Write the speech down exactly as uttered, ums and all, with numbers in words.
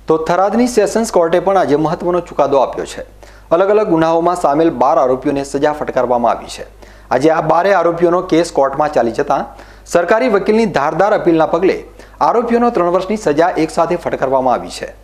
તો થરાદની સેશન્સ કોર્ટે પણ આજે મહત્વનો ચુકાદો આપ્યો છે। અલગ અલગ ગુનાઓમાં સામેલ બાર આરોપીઓને સજા ફટકારવામાં આવી છે। આજે આ બારે આરોપીઓનો કેસ કોર્ટમાં ચાલી જતા સરકારી વકીલની ધારદાર અપીલના પગલે આરોપીઓનો ત્રણ વર્ષની સજા એક સાથે ફટકારવામાં આવી છે।